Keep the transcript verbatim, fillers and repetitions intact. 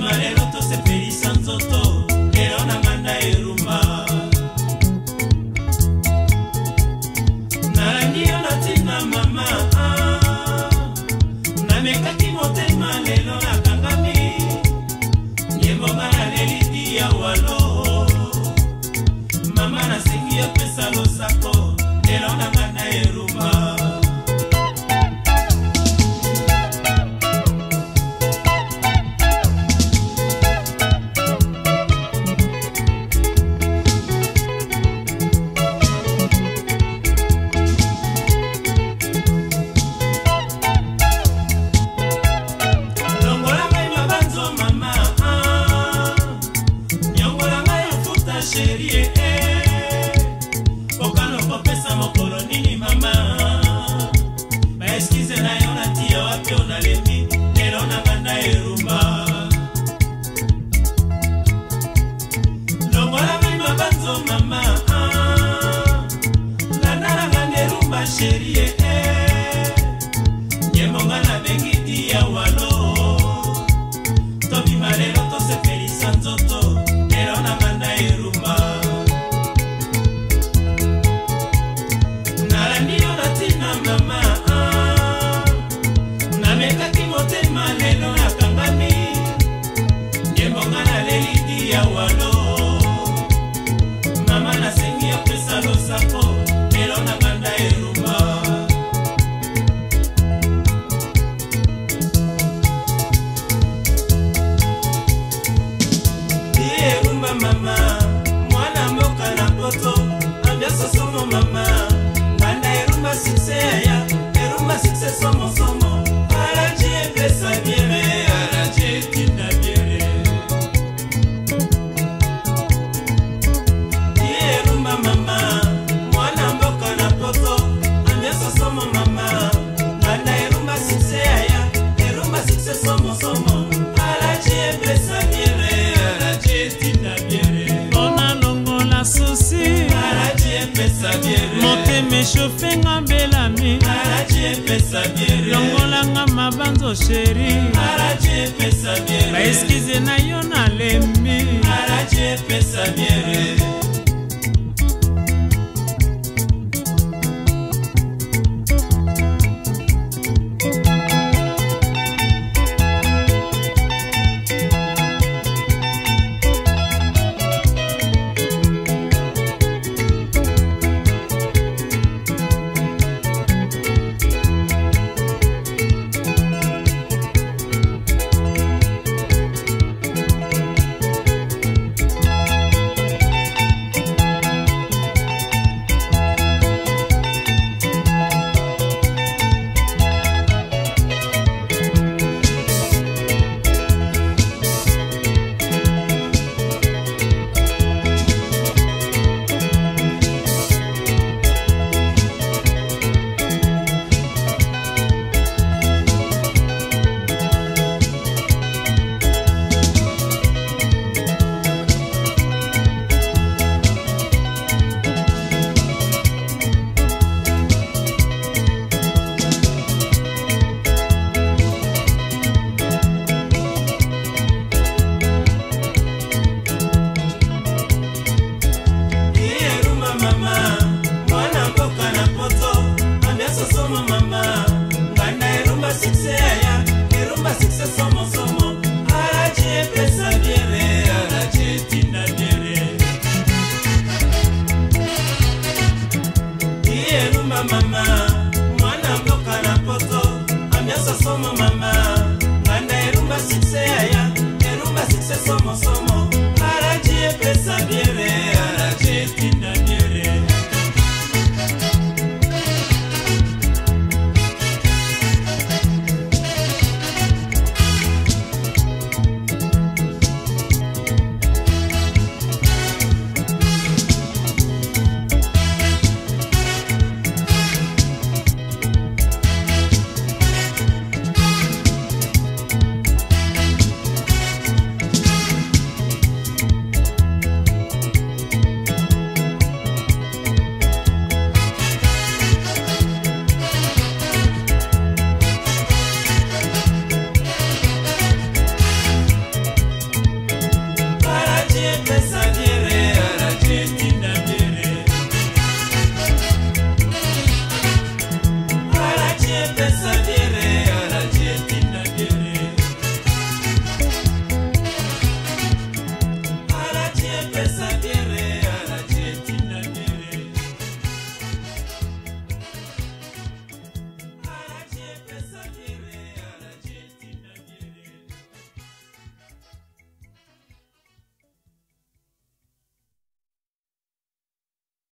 marero to se pelisa nzoto lelo na nganda erumba narangiyo na tina mama na mekaki motema lelo na kangami nyembo ngana leliti ya walo mama na sengi ya pesa losako lelo na nganda erumba chérie eh okano kopesa mokolo nini mama ba excuse na yo na tia wapi ona lembi lelo na nganda erumba longola mima banzo mama la na nganda erumba chérie eh nyemo ngana bengi tia walo to bimalelo to se pelisa nzoto lelo na nganda erumba mama na mekaki motema lelo na kangami nyembo ngana leliti ya walo mama na sengi ya pesa losako lelo na nganda erumba erumba mama mwana mboka na poto ambiasa somo mama Sixeya, erumba six somo somo, araje pesa biere, araje tinda biere. Erumba mama, mwana mboka na poto, ambiasa somo mama, nganda erumba sixeya, erumba six somo somo, araje pesa biere, araje tinda biere. Ona longo la susi, araje pesa biere. Mote me chauffe ngambelami araje pesa biere longola nga mabanzo chéri araje pesa biere ba excuse na yo na lembi araje pesa biere mama mwana mboka na poto ambiasa somo mama nganda erumba sixeya